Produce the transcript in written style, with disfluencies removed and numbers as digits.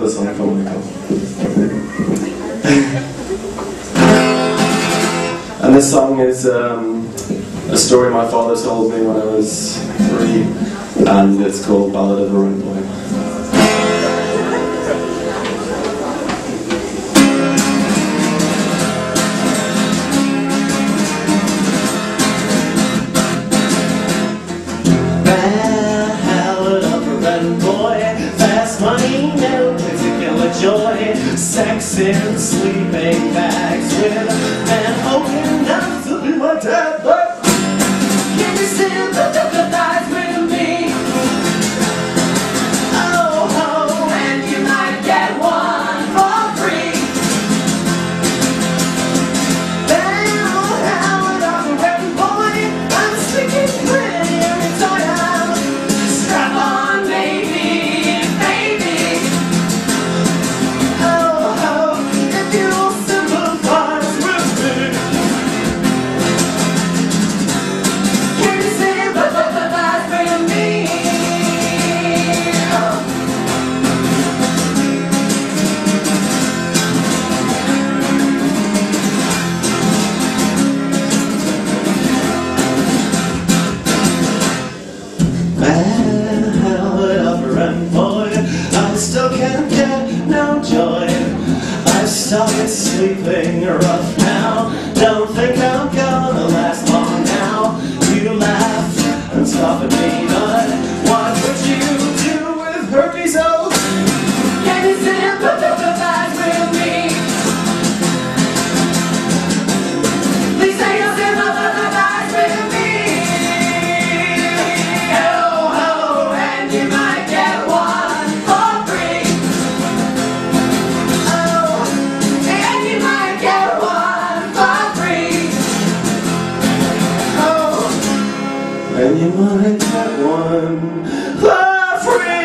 another song for Michael. And this song is a story my father told me when I was 3, and it's called Ballad of the Run Boy. Ballad of the Run Boy, fast money, no particular joy, sex in sleeping bags with an open enough to be my dad, but can you still sympathize with me? Oh, oh, and you might get one for free. Ballad of the Run Boy, I'm sticking pretty every time. Strap on, baby, baby. Oh, oh, if you'll sympathize with me. Can you sympathize with me? Oh. Ballad of a Run Boy, I still can't get no joy. I've started sleeping rough now. Don't think I'm gonna last long now. You laugh and scoff at me, but what would you do with herpes? Oh, can you sympathize with me? Please say you'll sympathize with me. Oh, oh, and you might get one for free. Oh, and you might get one for free. Oh, And you might get one for free.